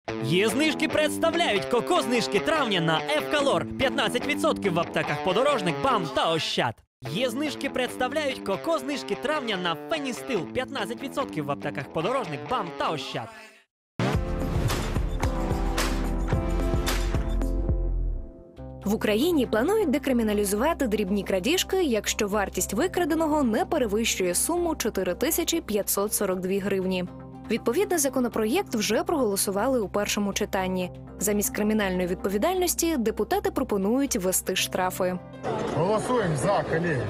Є знижки представляють коко-знижки травня на Евкалор. 15% в аптеках Подорожник, БАМ та Ощад. Є знижки представляють коко-знижки травня на Феністил. 15% в аптеках Подорожник, БАМ та Ощад. В Україні планують декриміналізувати дрібні крадіжки, якщо вартість викраденого не перевищує суму 4542 гривні. Відповідний законопроєкт вже проголосували у першому читанні. Замість кримінальної відповідальності депутати пропонують ввести штрафи. Голосуємо за, колеги.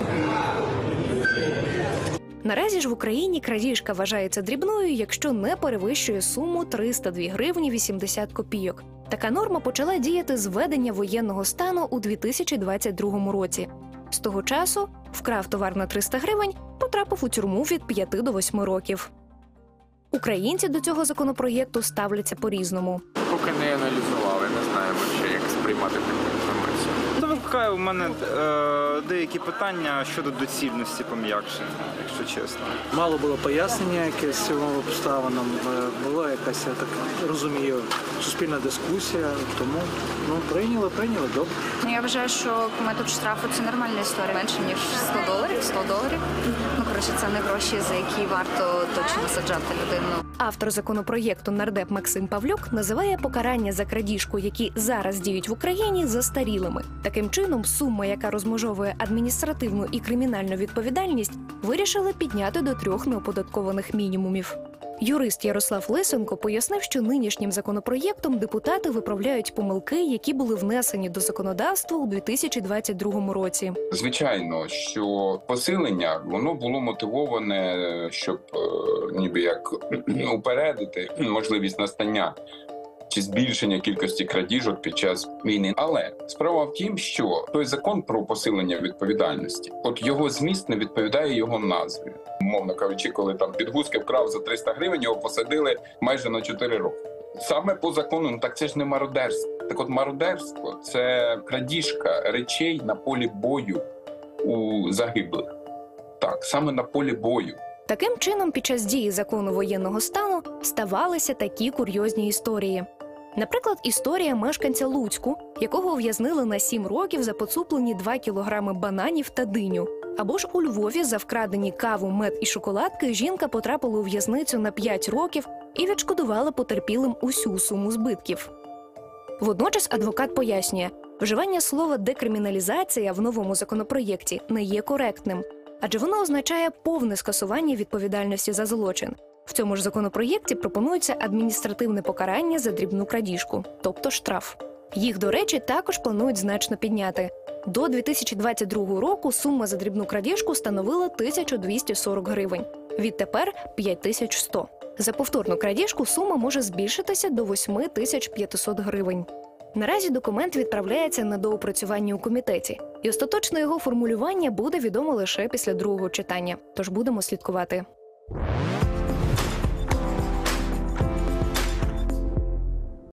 Наразі ж в Україні крадіжка вважається дрібною, якщо не перевищує суму 302 гривні 80 копійок. Така норма почала діяти з введення воєнного стану у 2022 році. З того часу вкрав товар на 300 гривень, потрапив у тюрму від 5 до 8 років. Українці до цього законопроєкту ставляться по-різному. Поки не аналізували, не знаємо ще, як сприймати таку інформацію. Викликає у мене деякі питання щодо доцільності пом'якшення, якщо чесно. Мало було пояснення якесь цим обставинам, була якась, я так розумію, суспільна дискусія, тому прийняли, добре. Я вважаю, що метод штрафу – це нормальна історія. Менше, ніж $100. Це не гроші, за які варто точно саджати людину. Автор законопроєкту нардеп Максим Павлюк називає покарання за крадіжку, які зараз діють в Україні, застарілими. Таким чином, сума, яка розмежовує адміністративну і кримінальну відповідальність, вирішили підняти до 3 неоподаткованих мінімумів. Юрист Ярослав Лисенко пояснив, що нинішнім законопроєктом депутати виправляють помилки, які були внесені до законодавства у 2022 році. Звичайно, що посилення, воно було мотивоване, щоб ніби як упередити можливість настання чи збільшення кількості крадіжок під час війни. Але справа в тім, що той закон про посилення відповідальності, от його зміст не відповідає його назві. Умовно кажучи, коли там Підгузки вкрав за 300 гривень, його посадили майже на 4 роки. Саме по закону, так це ж не мародерство. Так от мародерство – це крадіжка речей на полі бою у загиблих. Так, саме на полі бою. Таким чином, під час дії закону воєнного стану ставалися такі курйозні історії. Наприклад, історія мешканця Луцьку, якого ув'язнили на 7 років за поцуплені 2 кілограми бананів та диню. Або ж у Львові за вкрадені каву, мед і шоколадки жінка потрапила у в'язницю на 5 років і відшкодувала потерпілим усю суму збитків. Водночас адвокат пояснює, вживання слова «декриміналізація» в новому законопроєкті не є коректним, адже воно означає повне скасування відповідальності за злочин. В цьому ж законопроєкті пропонується адміністративне покарання за дрібну крадіжку, тобто штраф. Їх, до речі, також планують значно підняти. До 2022 року сума за дрібну крадіжку становила 1240 гривень. Відтепер – 5100. За повторну крадіжку сума може збільшитися до 8500 гривень. Наразі документ відправляється на доопрацювання у комітеті. І остаточне його формулювання буде відомо лише після другого читання. Тож будемо слідкувати.